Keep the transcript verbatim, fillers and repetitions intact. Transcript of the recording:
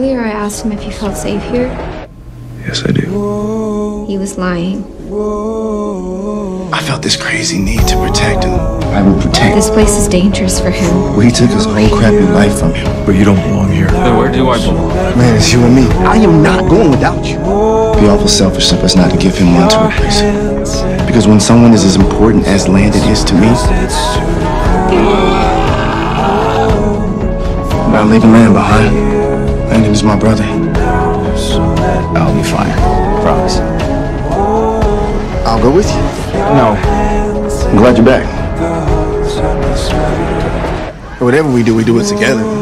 Earlier, I asked him if he felt safe here. Yes, I do. He was lying. I felt this crazy need to protect him. I will protect. This place is dangerous for him. Well, he took his whole crappy life from him. But you don't belong here. Then where do I belong? Man, it's you and me. I am not going without you. It'd be awful selfish of us not to give him one to replace him. Because when someone is as important as Landon is to me, I'm not leaving Landon behind. Landon is my brother. I'll be fine. Promise. I'll go with you. No. I'm glad you're back. Whatever we do, we do it together.